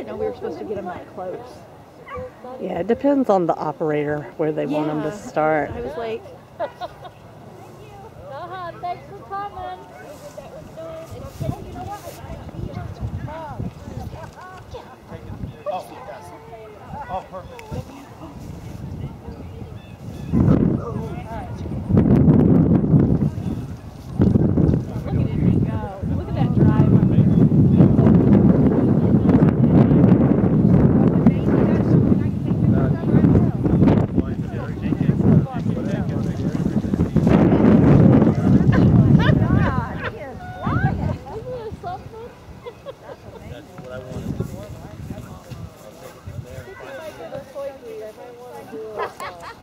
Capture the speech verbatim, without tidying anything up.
didn't know we were supposed to get them that close. Yeah, it depends on the operator where they Yeah. want them to start. I was like,